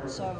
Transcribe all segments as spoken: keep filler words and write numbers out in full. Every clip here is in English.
So.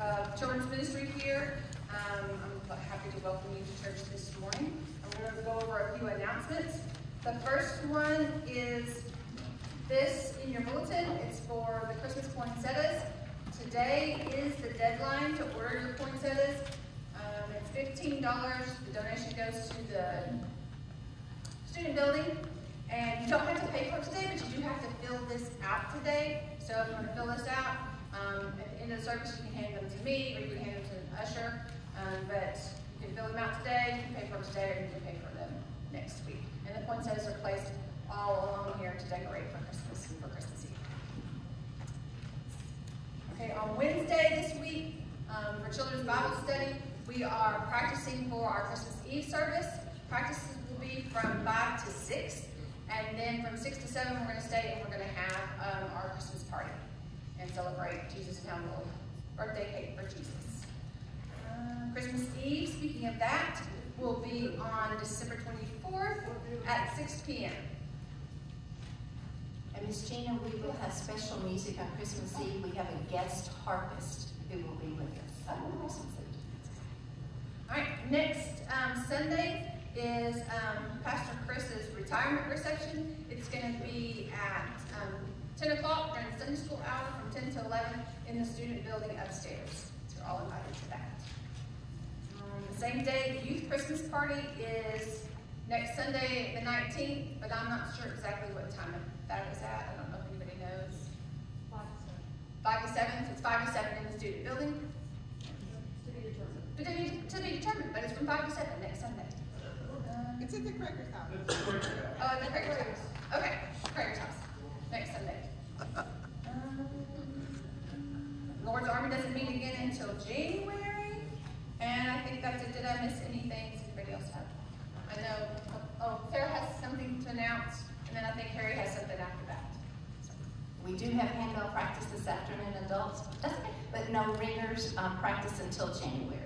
of children's ministry here. Um, I'm happy to welcome you to church this morning. I'm going to go over a few announcements. The first one is this in your bulletin. It's for the Christmas poinsettias. Today is the deadline to order your poinsettias. Um, it's fifteen dollars. The donation goes to the student building. And you don't have to pay for it today, but you do have to fill this out today. So if you want to fill this out, um, at the end of the service, you can hand them to me, or you can hand them to an usher. Um, but you can fill them out today, you can pay for them today, or you can pay for them next week. And the poinsettias are placed all along here to decorate for Christmas for Christmas Eve. Okay, on Wednesday this week, um, for Children's Bible Study, we are practicing for our Christmas Eve service. Practices will be from five to six. And then from six to seven, we're going to stay and we're going to have um, our Christmas party and celebrate Jesus and have a little birthday cake for Jesus. Uh, Christmas Eve, speaking of that, will be on December twenty-fourth at six p m And Miss Gina, we will have special music on Christmas Eve. We have a guest harpist who will be with us on Christmas Eve. All right, next um, Sunday is um, Pastor Chris's retirement reception. It's going to be at um, ten o'clock during the Sunday school hour from ten to eleven in the student building upstairs. So you're all invited to that. Um, the same day, the youth Christmas party is next Sunday, the nineteenth, but I'm not sure exactly what time that is at. I don't know if anybody knows. five to seven. So it's five to seven in the student building. To be determined. To be, to be determined, but it's from five to seven next Sunday. It's at the Craigers' house. Oh, at the Craigers' house. Okay, Craigers' house. Next Sunday. Um, Lord's Army doesn't meet again until January. And I think that's it. Did I miss anything? Does anybody else have? I know. Oh, Sarah has something to announce. And then I think Harry has something after that. So. We do have handbell practice this afternoon, adults, but no ringers um, practice until January.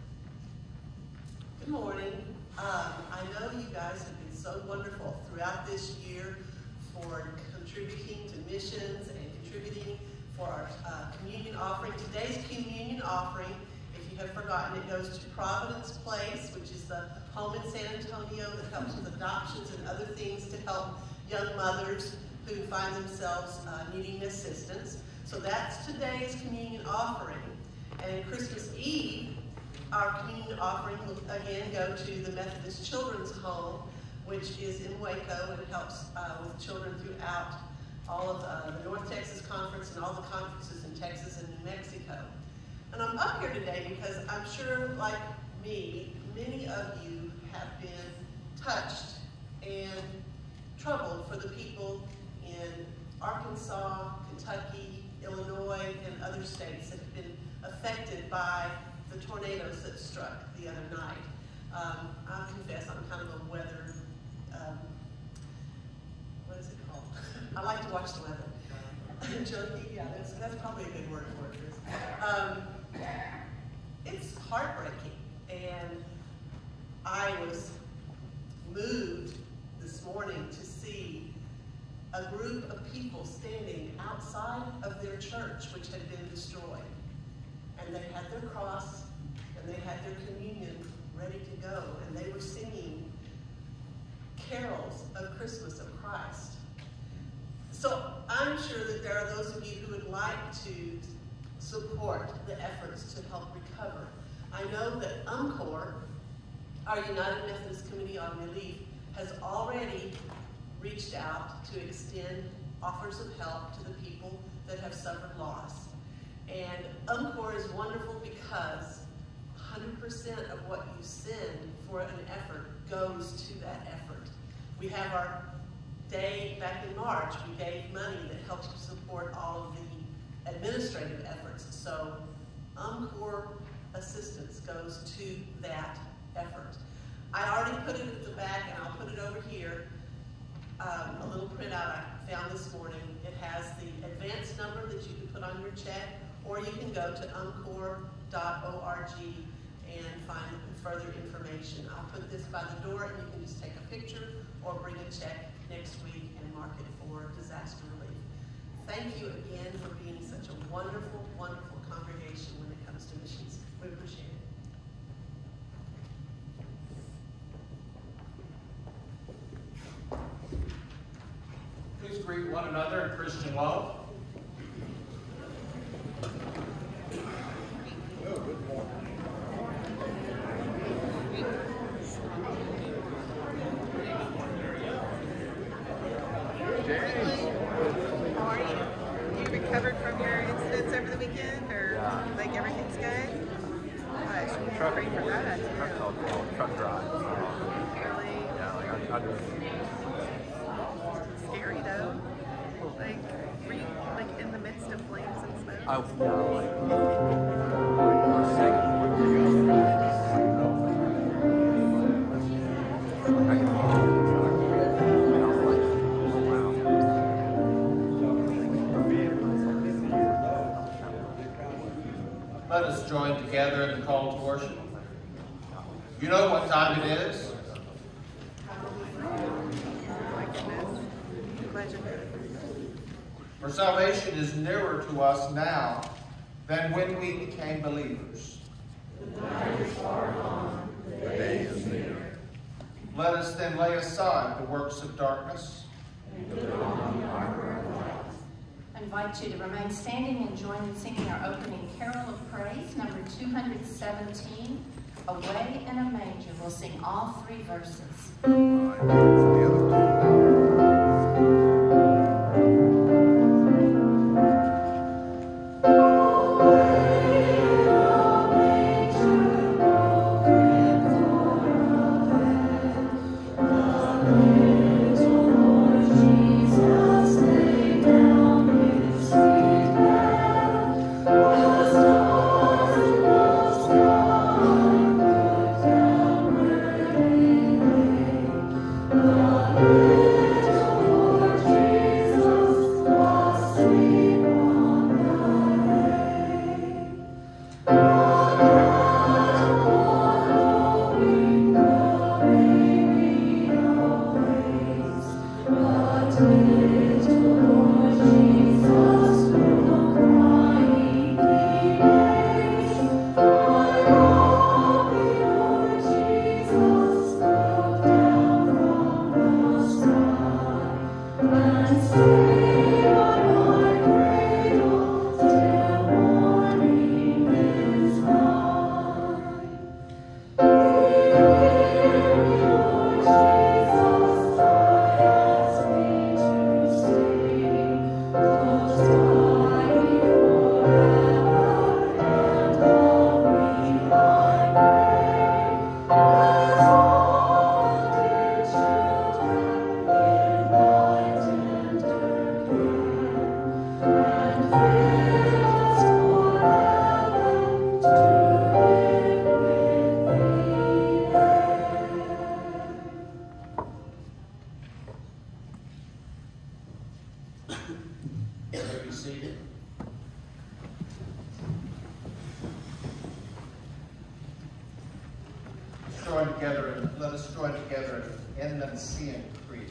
Good morning. Um, I know you guys have been so wonderful throughout this year for contributing to missions and contributing for our uh, communion offering. Today's communion offering, if you have forgotten, it goes to Providence Place, which is the home in San Antonio that helps with adoptions and other things to help young mothers who find themselves uh, needing assistance. So that's today's communion offering. And Christmas Eve, our communion offering will again go to the Methodist Children's Home, which is in Waco and helps uh, with children throughout all of uh, the North Texas Conference and all the conferences in Texas and New Mexico. And I'm up here today because I'm sure, like me, many of you have been touched and troubled for the people in Arkansas, Kentucky, Illinois, and other states that have been affected by the tornadoes that struck the other night. Um, I confess I'm kind of a weather, um, what is it called? I like to watch the weather. Junkie, yeah, that's, that's probably a good word for it, Chris. Um, it's heartbreaking, and I was moved this morning to see a group of people standing outside of their church, which had been destroyed. And they had their cross, and they had their communion ready to go, and they were singing carols of Christmas of Christ. So I'm sure that there are those of you who would like to support the efforts to help recover. I know that UMCOR, our United Methodist Committee on Relief, has already reached out to extend offers of help to the people that have suffered loss. And UMCOR is wonderful because one hundred percent of what you send for an effort goes to that effort. We have our day back in March, we gave money that helps support all of the administrative efforts. So UMCOR assistance goes to that effort. I already put it at the back, and I'll put it over here. Um, a little printout I found this morning. It has the advance number that you can put on your check, or you can go to umcor dot org and find further information. I'll put this by the door, and you can just take a picture or bring a check next week and mark it for disaster relief. Thank you again for being such a wonderful, wonderful congregation when it comes comes to missions. We appreciate it. Please greet one another in Christian love. Oh, good morning. How are you? You recovered from your incidents over the weekend, or Yeah. like everything's good? Gosh, Truck, pray for that. truck, called, called truck drive. So, Really yeah, like I, I just, scary though. Like, were you like in the midst of flames and smoke? I, yeah, like, for a second, like, I can hear it. And I was like, wow. Let us join together in the call to worship. You know what time it is? Oh my goodness. Glad you're good. For salvation is nearer to us now than when we became believers. The day is near. Let us then lay aside the works of darkness. I invite you to remain standing and join in singing our opening carol of praise, number two hundred seventeen, Away in a Manger. We'll sing all three verses. Right. So the other two. Join together and let us join together in Enunciant Creed.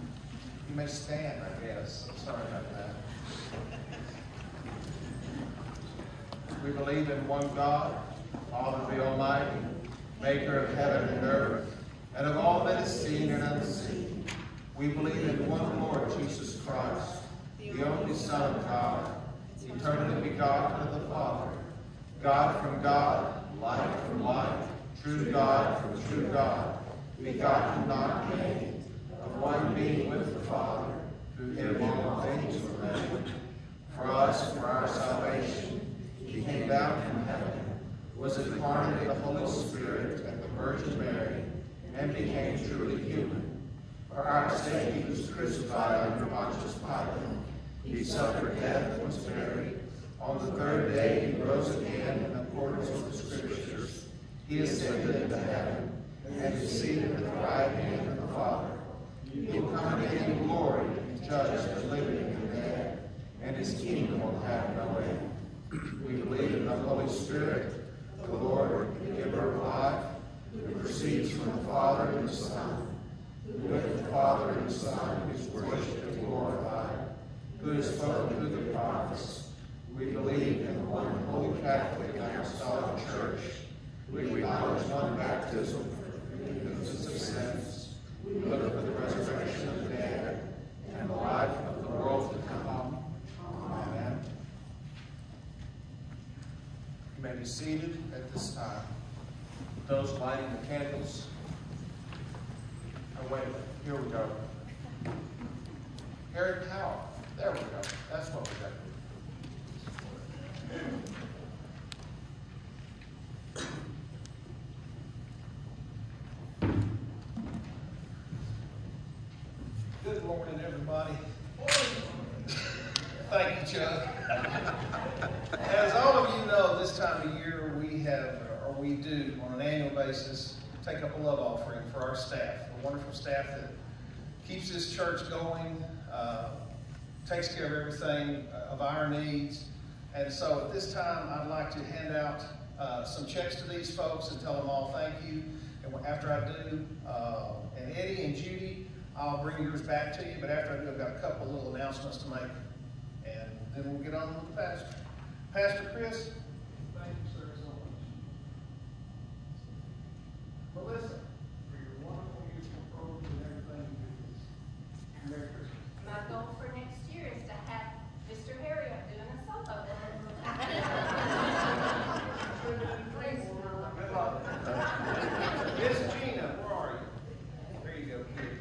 You may stand, I guess. I'm sorry about that. We believe in one God, Father the Almighty, maker of heaven and earth, and of all that is seen and unseen. We believe in one Lord Jesus Christ, the only Son of God, eternally begotten of the Father, God from God, light from light, true God from true God, begotten, not made, of one being with the Father, through him all things were made. For us, for our salvation, he came down from heaven, was incarnate of the Holy Spirit and the Virgin Mary, and became truly human. For our sake he was crucified under Pontius Pilate. He suffered death, was buried. On the third day he rose again in accordance with the Scriptures. He ascended into heaven, and is seated at the right hand of the Father. He will come again in glory to judge the living and the dead, and his kingdom will have no end. We believe in the Holy Spirit, the Lord, the giver of life, who proceeds from the Father and the Son, who with the Father and the Son is worshipped and glorified, who has spoken through the prophets. We believe in one holy Catholic and Apostolic Church. We acknowledge one baptism for the forgiveness of sins. We look for the resurrection of the dead and the life of the world to come. Amen. You may be seated at this time. Those lighting the candles. Oh, wait a minute. Here we go. Harry Powell. There we go. That's what we got. Good morning, everybody. Thank you, Chuck. As all of you know, this time of year we have, or we do, on an annual basis, take up a love offering for our staff, the wonderful staff that keeps this church going, uh, takes care of everything uh, of our needs. And so at this time, I'd like to hand out uh, some checks to these folks and tell them all thank you. And after I do, uh, and Eddie and Judy, I'll bring yours back to you. But after I do, I've got a couple little announcements to make. And then we'll get on with the pastor. Pastor Chris. Thank you, sir, so much. Melissa. For your wonderful musical program and everything you do. Merry Christmas. My goal for next year is to have Mister Harry up doing a solo. Good luck. Miss Gina, where are you? There you go, kid.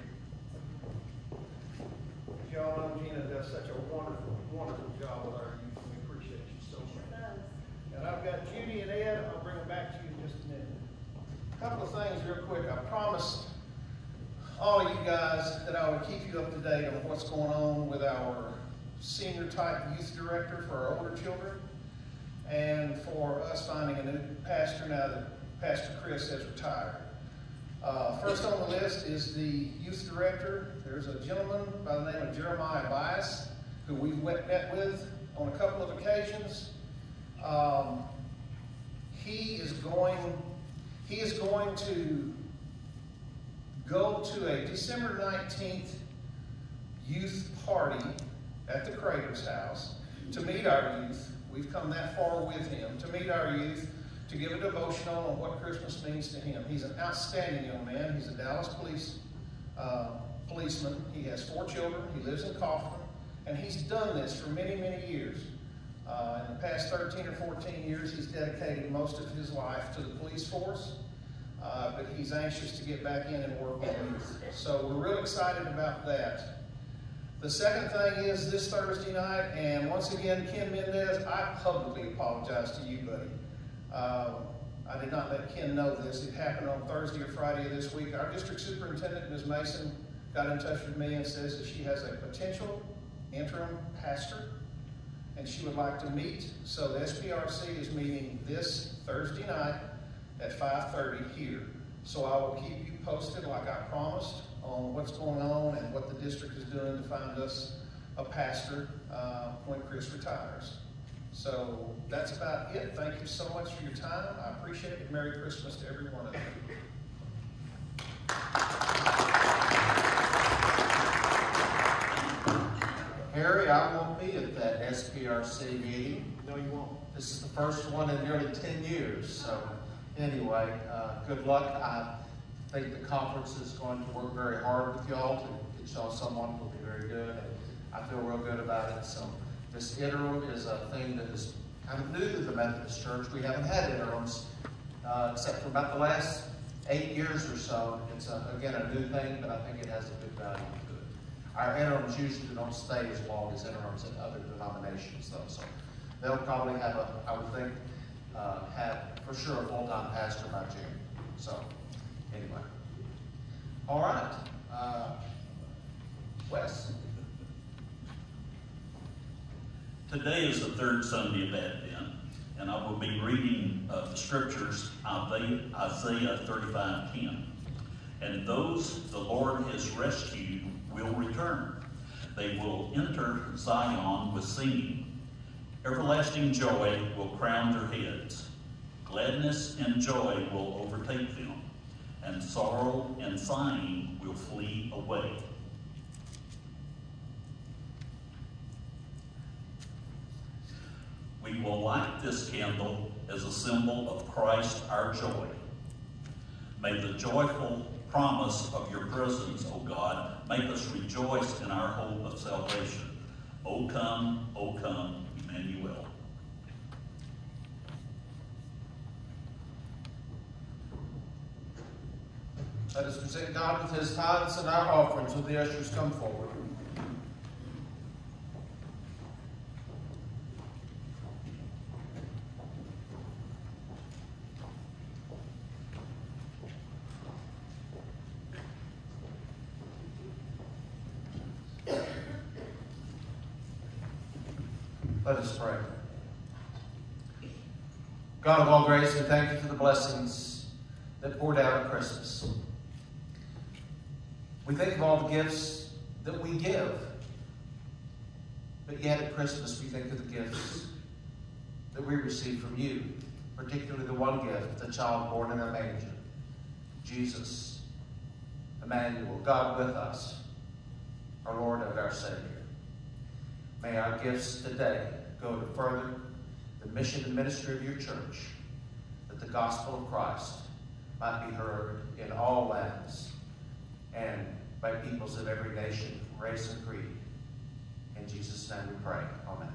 As y'all know, Gina does such a wonderful, wonderful job with our youth, and we appreciate you so much. And I've got Judy and Ed. I'll bring them back to you in just a minute. A couple of things real quick. I promised all of you guys that I would keep you up to date on what's going on with our senior type youth director for our older children, and for us finding a new pastor now that Pastor Chris has retired. Uh, first on the list is the youth director. There's a gentleman by the name of Jeremiah Bias, who we've met with on a couple of occasions. Um, he is going, he is going to go to a December nineteenth youth party at the Crater's house to meet our youth. We've come that far with him to meet our youth, to give a devotional on what Christmas means to him. He's an outstanding young man. He's a Dallas police uh, policeman. He has four children. He lives in Kaufman, and he's done this for many, many years. Uh, in the past thirteen or fourteen years, he's dedicated most of his life to the police force, uh, but he's anxious to get back in and work with youth. So we're real excited about that. The second thing is this Thursday night, and once again, Ken Mendez, I publicly apologize to you, buddy. Uh, I did not let Ken know this. It happened on Thursday or Friday of this week. Our district superintendent, Miz Mason, got in touch with me and says that she has a potential interim pastor, and she would like to meet. So the S P R C is meeting this Thursday night at five thirty here. So I will keep you posted like I promised on what's going on and what the district is doing to find us a pastor uh, when Chris retires. So that's about it. Thank you so much for your time. I appreciate it. Merry Christmas to every one of you. Harry, I won't be at that S P R C meeting. No, you won't. This is the first one in nearly ten years. So anyway, uh, good luck. I think the conference is going to work very hard with y'all to get y'all someone who will be very good. And I feel real good about it. So this interim is a thing that is kind of new to the Methodist Church. We haven't had interims uh, except for about the last eight years or so. It's, a, again, a new thing, but I think it has a good value to it. Our interims usually don't stay as long as interims in other denominations, though. So they'll probably have a, I would think, uh, have for sure a full-time pastor by June. So anyway. All right. Uh, Wes? Today is the third Sunday of Advent, and I will be reading uh, the scriptures, Isaiah thirty-five ten. And those the Lord has rescued will return. They will enter Zion with singing. Everlasting joy will crown their heads. Gladness and joy will overtake them, and sorrow and sighing will flee away. We will light this candle as a symbol of Christ our joy. May the joyful promise of your presence, O God, make us rejoice in our hope of salvation. O come, O come, Emmanuel. Let us present God with his tithes and our offerings. Will the ushers come forward? Let us pray. God of all grace, we thank you for the blessings that poured out at Christmas. We think of all the gifts that we give, but yet at Christmas we think of the gifts that we receive from you, particularly the one gift, the child born in a manger, Jesus, Emmanuel, God with us, our Lord and our Savior. May our gifts today go to further the mission and ministry of your church, that the gospel of Christ might be heard in all lands and by peoples of every nation, race, and creed. In Jesus' name we pray. Amen.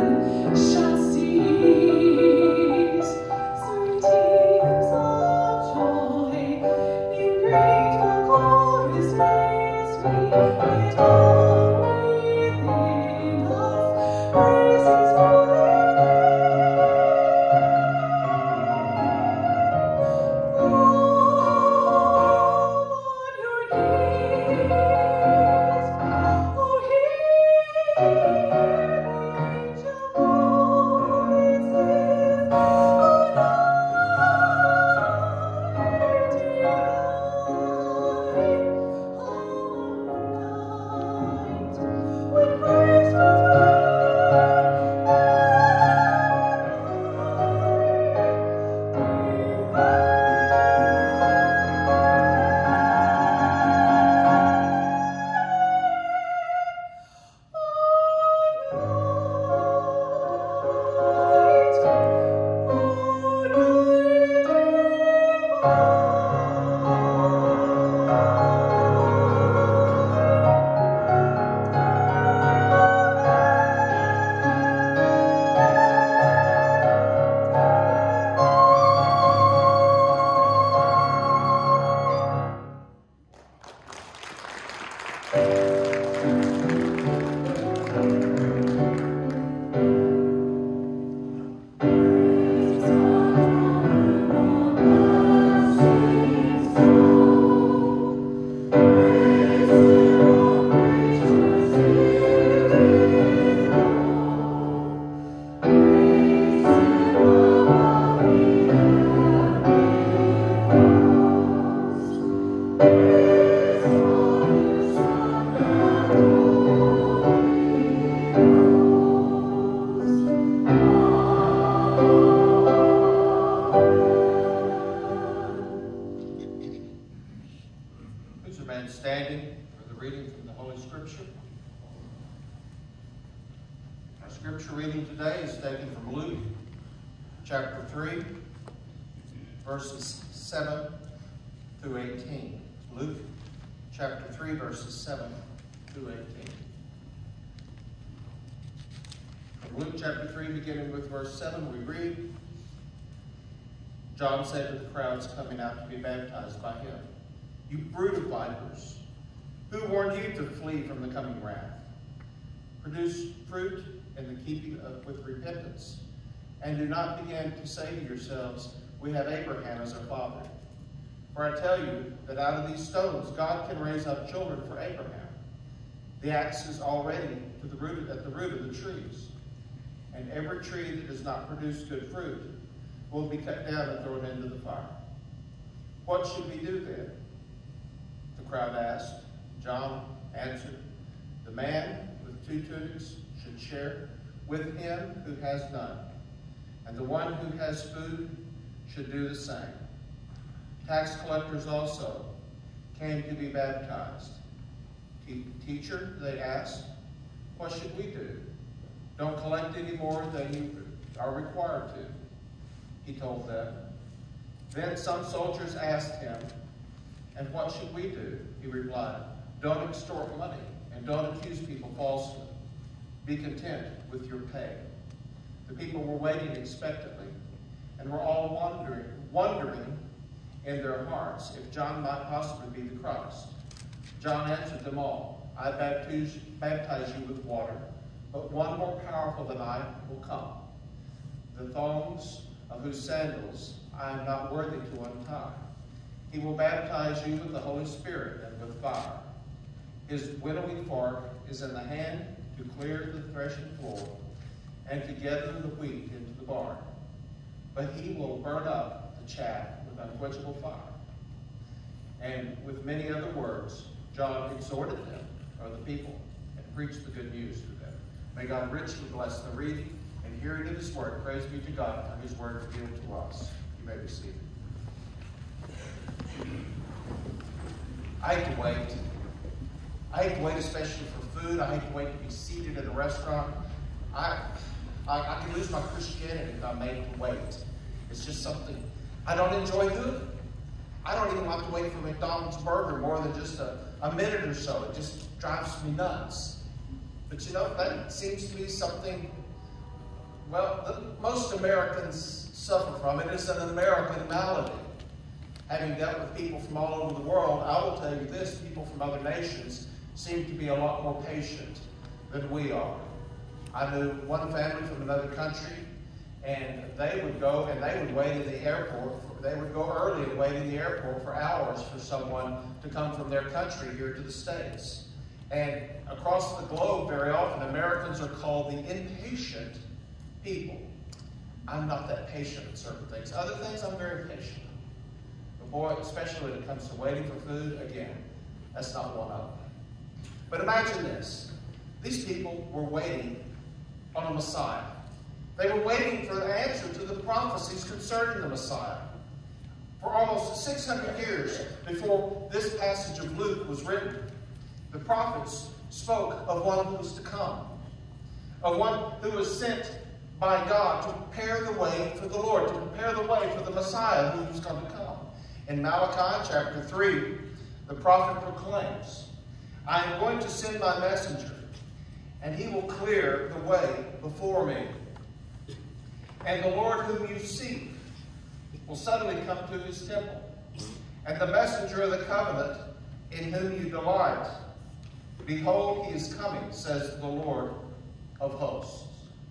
Shall cease, sweet tears of joy. remain standing for the reading from the Holy Scripture. Our scripture reading today is taken from Luke chapter three, verses seven through eighteen. Luke chapter three, verses seven through eighteen. From Luke chapter three, beginning with verse seven, we read, John said to the crowds coming out to be baptized by him, "You brood of vipers, who warned you to flee from the coming wrath? Produce fruit in the keeping of with repentance, and do not begin to say to yourselves, we have Abraham as our father. For I tell you that out of these stones God can raise up children for Abraham. The axe is already to the root, at the root of the trees, and every tree that does not produce good fruit will be cut down and thrown into the fire. What should we do then?" The crowd asked. John answered, "The man with two tunics should share with him who has none, and the one who has food should do the same." Tax collectors also came to be baptized. "Teacher," they asked, "what should we do?" "Don't collect any more than you are required to," he told them. Then some soldiers asked him, "And what should we do?" He replied, "Don't extort money, and don't accuse people falsely. Be content with your pay." The people were waiting expectantly, and were all wondering, wondering in their hearts if John might possibly be the Christ. John answered them all, "I baptize, baptize you with water, but one more powerful than I will come, the thongs of whose sandals I am not worthy to untie. He will baptize you with the Holy Spirit and with fire. His winnowing fork is in the hand to clear the threshing floor and to gather the wheat into the barn. But he will burn up the chaff with unquenchable fire." And with many other words, John exhorted them, or the people, and preached the good news to them. May God richly bless the reading and hearing of his word. Praise be to God for his word revealed to us. You may be seated. I hate to wait. I hate to wait, especially for food. I hate to wait to be seated at a restaurant. I, I, I can lose my Christianity if I'm made to wait. It's just something I don't enjoy doing. I don't even like to wait for McDonald's burger more than just a, a minute or so. It just drives me nuts. But you know, that seems to be something, well, the, most Americans suffer from. It is an American malady. Having dealt with people from all over the world, I will tell you this, people from other nations seem to be a lot more patient than we are. I knew one family from another country, and they would go and they would wait in the airport. For, they would go early and wait in the airport for hours for someone to come from their country here to the States. And across the globe, very often, Americans are called the impatient people. I'm not that patient at certain things. Other things, I'm very patient. But boy, especially when it comes to waiting for food, again, that's not one of them. But imagine this. These people were waiting on a Messiah. They were waiting for the answer to the prophecies concerning the Messiah. For almost six hundred years before this passage of Luke was written, the prophets spoke of one who was to come, of one who was sent by God to prepare the way for the Lord, to prepare the way for the Messiah who was going to come. In Malachi chapter three, the prophet proclaims, "I am going to send my messenger, and he will clear the way before me. And the Lord whom you seek will suddenly come to his temple, and the messenger of the covenant in whom you delight. Behold, he is coming, says the Lord of hosts."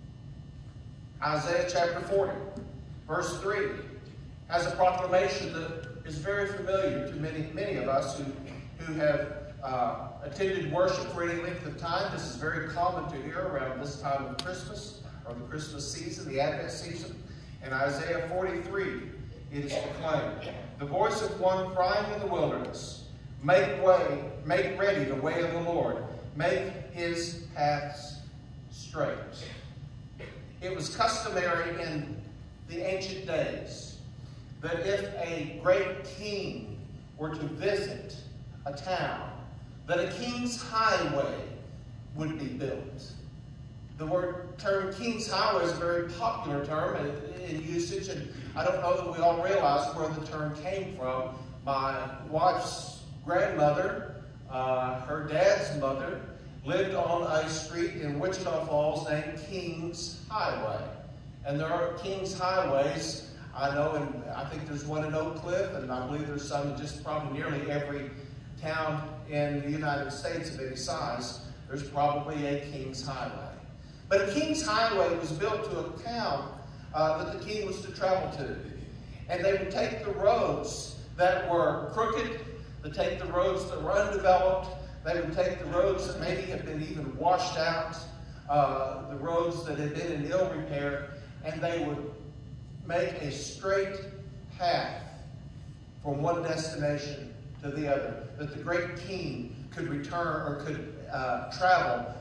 Isaiah chapter forty, verse three, has a proclamation that is very familiar to many, many of us who, who have uh, attended worship for any length of time. This is very common to hear around this time of Christmas, or the Christmas season, the Advent season. In Isaiah forty-three, it is proclaimed, "The voice of one crying in the wilderness, make way, make ready the way of the Lord, make his paths straight." It was customary in the ancient days that if a great king were to visit a town, that a king's highway would be built. The word term King's Highway is a very popular term in, in usage, and I don't know that we all realize where the term came from. My wife's grandmother, uh, her dad's mother, lived on a street in Wichita Falls named King's Highway. And there are King's Highways, I know, and I think there's one in Oak Cliff, and I believe there's some in just probably nearly every town in the United States of any size. There's probably a King's Highway. But a King's Highway was built to a town uh, that the king was to travel to. And they would take the roads that were crooked, they take the roads that were undeveloped, they would take the roads that maybe had been even washed out, uh, the roads that had been in ill repair, and they would make a straight path from one destination to the other, that the great king could return or could uh, travel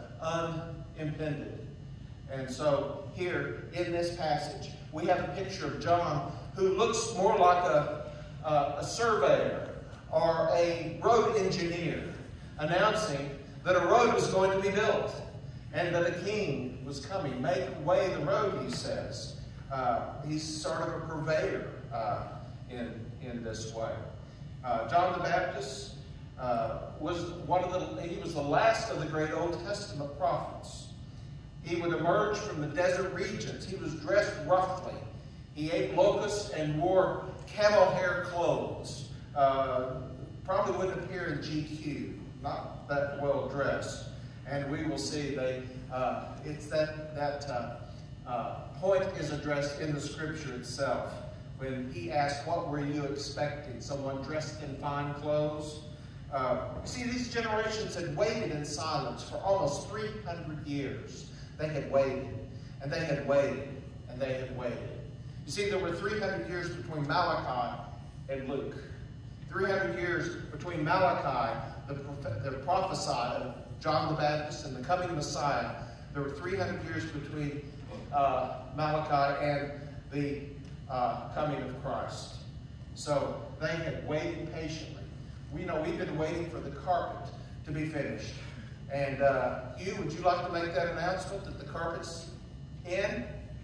unimpeded. And so here in this passage, we have a picture of John who looks more like a, a, a surveyor or a road engineer, announcing that a road was going to be built and that a king was coming. Make way the road, he says. Uh, he's sort of a purveyor uh, in, in this way. Uh, John the Baptist uh, was one of the, he was the last of the great Old Testament prophets. He would emerge from the desert regions. He was dressed roughly. He ate locusts and wore camel hair clothes. Uh, probably wouldn't appear in G Q, not that well dressed. And we will see they, uh, it's that, that uh, uh, point is addressed in the scripture itself. When he asked, what were you expecting? Someone dressed in fine clothes? Uh, you see, these generations had waited in silence for almost three hundred years. They had waited, and they had waited, and they had waited. You see, there were three hundred years between Malachi and Luke. three hundred years between Malachi, the, the prophesied of John the Baptist and the coming Messiah. There were three hundred years between uh, Malachi and the uh, coming of Christ. So they had waited patiently. We know we've been waiting for the carpet to be finished. And uh, you, would you like to make that announcement that the carpet's in?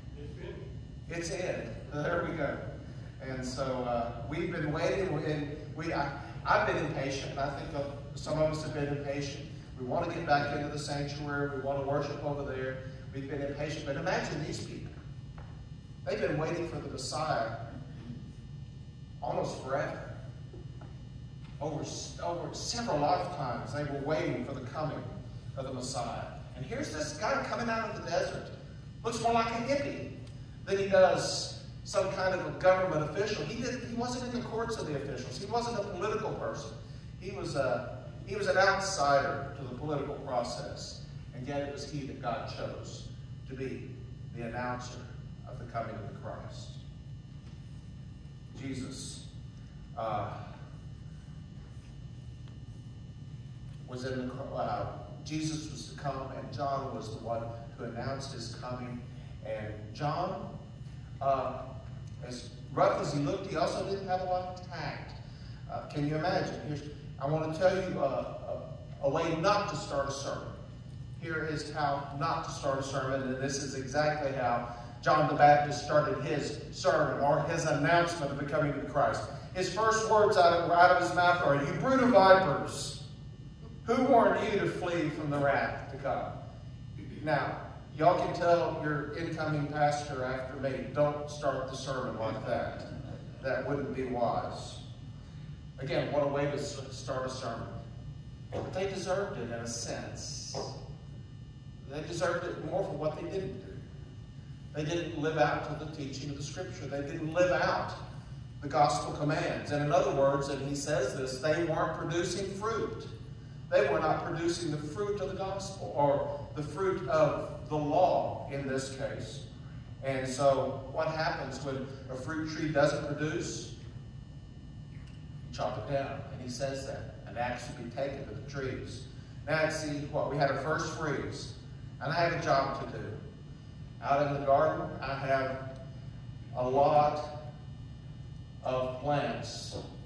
It's in. There we go. And so uh, we've been waiting, and we, I, I've been impatient, and I think uh, some of us have been impatient. We want to get back into the sanctuary. We want to worship over there. We've been impatient. But imagine these people. They've been waiting for the Messiah almost forever. Over, over several lifetimes, they were waiting for the coming of the Messiah. And here's this guy coming out of the desert. Looks more like a hippie than he does some kind of a government official. He, did, he wasn't in the courts of the officials. He wasn't a political person. He was, a, he was an outsider to the political process. And yet it was he that God chose to be the announcer of the coming of the Christ. Jesus uh, was in the uh, Jesus was to come, and John was the one who announced his coming. And John, uh, as rough as he looked, he also didn't have a lot of tact. Uh, can you imagine? Here's, I want to tell you uh, a, a way not to start a sermon. Here is how not to start a sermon, and this is exactly how John the Baptist started his sermon, or his announcement of the coming of Christ. His first words out of, out of his mouth are, "You brood of vipers, who warned you to flee from the wrath to come?" Now, y'all can tell your incoming pastor after me, don't start the sermon like that. That wouldn't be wise. Again, what a way to start a sermon. But they deserved it in a sense. They deserved it more for what they didn't do. They didn't live out to the teaching of the Scripture. They didn't live out the gospel commands. And in other words, and he says this, they weren't producing fruit. They were not producing the fruit of the gospel, or the fruit of the law in this case. And so what happens when a fruit tree doesn't produce? You chop it down. And he says that. An axe should be taken to the trees. Now, see what? We had a first freeze. And I have a job to do. Out in the garden, I have a lot of plants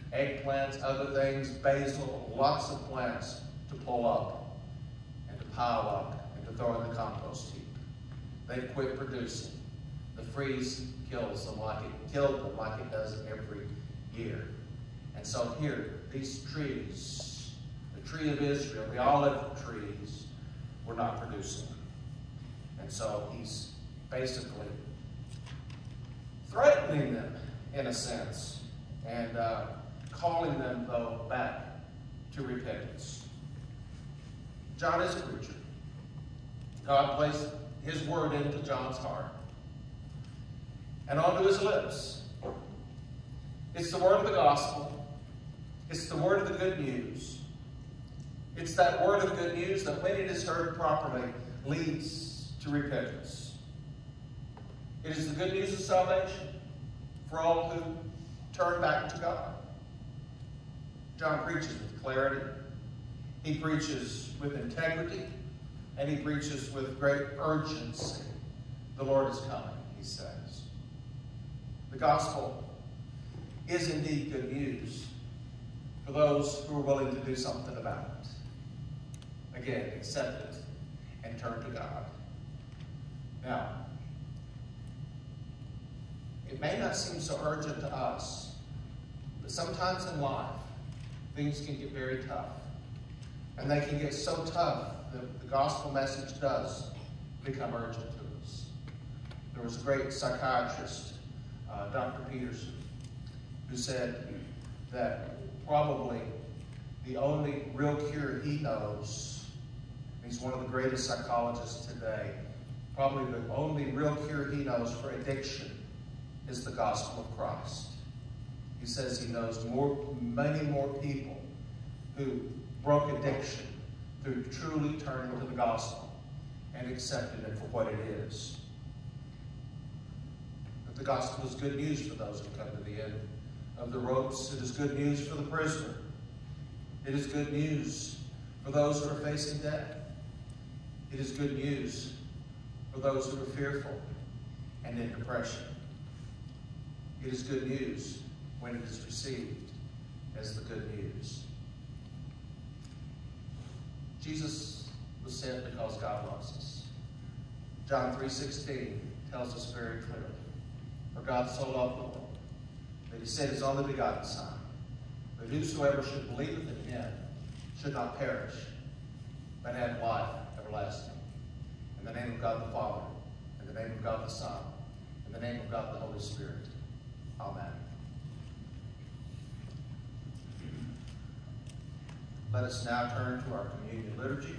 eggplants, other things, basil, lots of plants to pull up and to pile up and to throw in the compost heap. They quit producing. The freeze kills them like it killed them like it does every year. And so here, these trees, the tree of Israel, the olive trees, were not producing. And so he's basically threatening them in a sense, and uh, calling them, though, back to repentance. John is a preacher. God placed his word into John's heart and onto his lips. It's the word of the gospel. It's the word of the good news. It's that word of the good news that, when it is heard properly, leads to repentance. It is the good news of salvation for all who turn back to God. John preaches with clarity. He preaches with integrity. And he preaches with great urgency. The Lord is coming, he says. The gospel is indeed good news for those who are willing to do something about it. Again, accept it and turn to God. Now, it may not seem so urgent to us, but sometimes in life, things can get very tough. And they can get so tough that the gospel message does become urgent to us. There was a great psychiatrist, uh, Doctor Peterson, who said that probably the only real cure he knows, he's one of the greatest psychologists today, probably the only real cure he knows for addiction is the gospel of Christ. He says he knows more, many more people who broke addiction through truly turning to the gospel and accepting it for what it is. But the gospel is good news for those who come to the end of the ropes. It is good news for the prisoner. It is good news for those who are facing death. It is good news for those who are fearful and in depression. It is good news when it is received as the good news. Jesus was sent because God loves us. John three sixteen tells us very clearly, for God so loved the world that he sent his only begotten Son, that whosoever should believe in him should not perish, but have life everlasting. In the name of God the Father, in the name of God the Son, in the name of God the Holy Spirit. Amen. Let us now turn to our communion liturgy.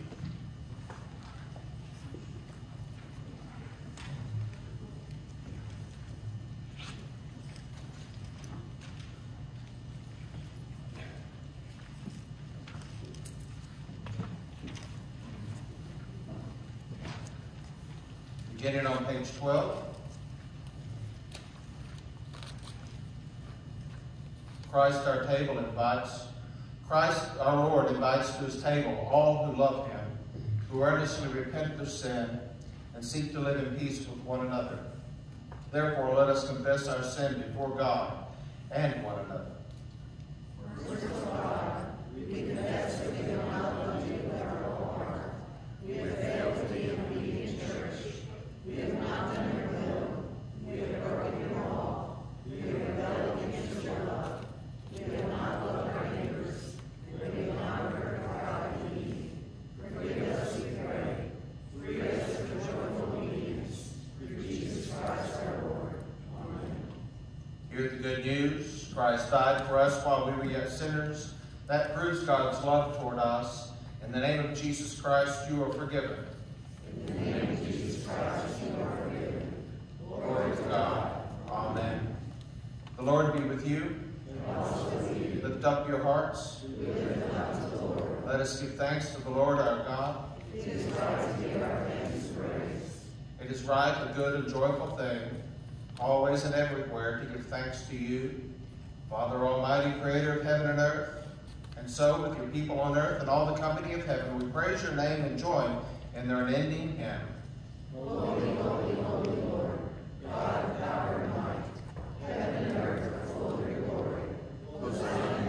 Beginning on page twelve. Christ our table invites, Christ our Lord invites to his table all who love him, who earnestly repent of sin and seek to live in peace with one another. Therefore, let us confess our sin before God and one another. Merciful God, we confess that we have not loved you with our whole heart. We have failed to be an obedient church. We have not done your will. We have broken your law. We have rebelled against your love. We have not loved our neighbors. We have not heard our God in need. Forgive us, we pray. Free us from joyful obedience. Through Jesus Christ our Lord. Amen. Hear the good news. Christ died for us while we were yet sinners. That proves God's love toward us. In the name of Jesus Christ, you are forgiven. In the name of Jesus Christ, you are forgiven. Glory to God. Amen. The Lord be with you. And also with you. Lift up your hearts. We lift up to the Lord. Let us give thanks to the Lord our God. It is right to give our thanks and praise. It is right, a good and joyful thing, always and everywhere, to give thanks to you, Father Almighty, creator of heaven and earth. And so, with your people on earth and all the company of heaven, we praise your name and join in their unending hymn. Holy, holy, holy Lord, God of power and might, heaven and earth are full of your glory. Hosanna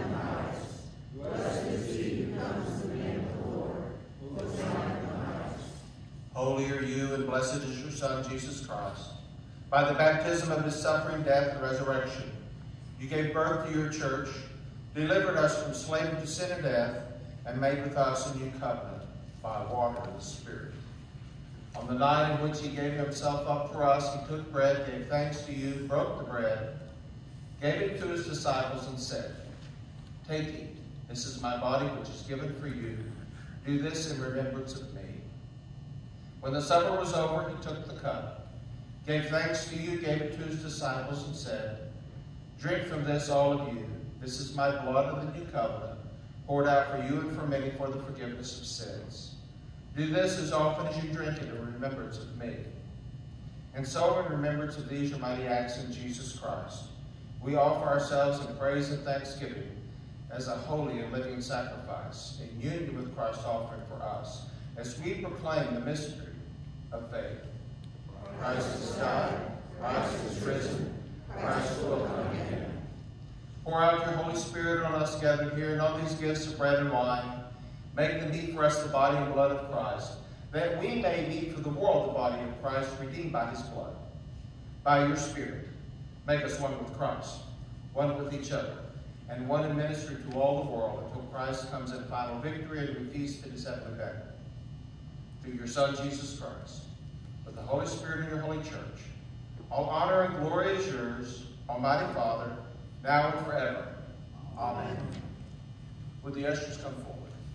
blessed is your Son, Jesus Christ. By the baptism of his suffering, death, and resurrection, you gave birth to your church, delivered us from slavery to sin and death, and made with us a new covenant by water and the Spirit. On the night in which he gave himself up for us, he took bread, gave thanks to you, broke the bread, gave it to his disciples, and said, "Take, eat. This is my body, which is given for you. Do this in remembrance of me." When the supper was over, he took the cup, gave thanks to you, gave it to his disciples, and said, "Drink from this, all of you. This is my blood of the new covenant, poured out for you and for many for the forgiveness of sins. Do this as often as you drink it in remembrance of me." And so, in remembrance of these your mighty acts in Jesus Christ, we offer ourselves in praise and thanksgiving as a holy and living sacrifice in union with Christ's offering for us, as we proclaim the mystery of faith. Christ has died, Christ is risen, Christ will come again. Pour out your Holy Spirit on us gathered here and on these gifts of bread and wine. Make them meet for us the body and blood of Christ, that we may meet for the world the body of Christ, redeemed by his blood. By your Spirit, make us one with Christ, one with each other, and one in ministry to all the world until Christ comes in final victory and we feast in his heavenly banquet. Through your Son, Jesus Christ, with the Holy Spirit in your holy church, all honor and glory is yours, Almighty Father, now and forever. Amen. Would the ushers come forward?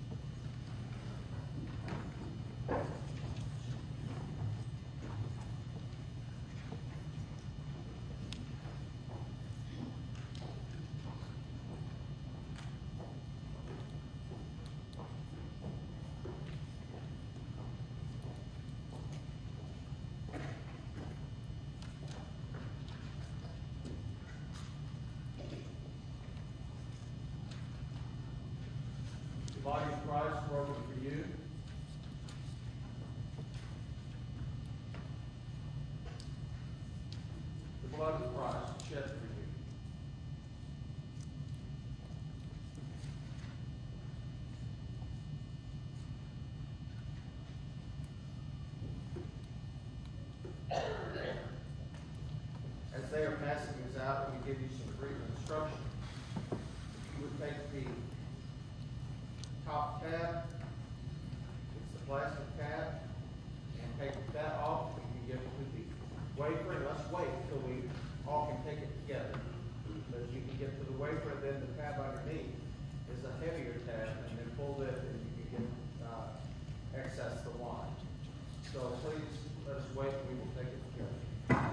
The body of Christ broken for you. The blood of Christ shed for you. As they are passing these out, we give you some brief instruction. You would take the top tab, it's the plastic tab, and take that off. You can give it to the wafer, and let's wait until we all can take it together. So as you can get to the wafer, and then the tab underneath is a heavier tab, and then pull it, and you can get uh, access the wine. So please let us wait, and we will take it together.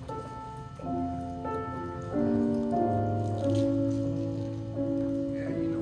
Yeah, you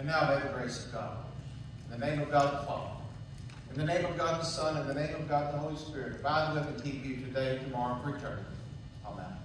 And now may the grace of God, in the name of God the Father, in the name of God the Son, in the name of God the Holy Spirit, abide with and keep you today, tomorrow, and for eternity. Amen.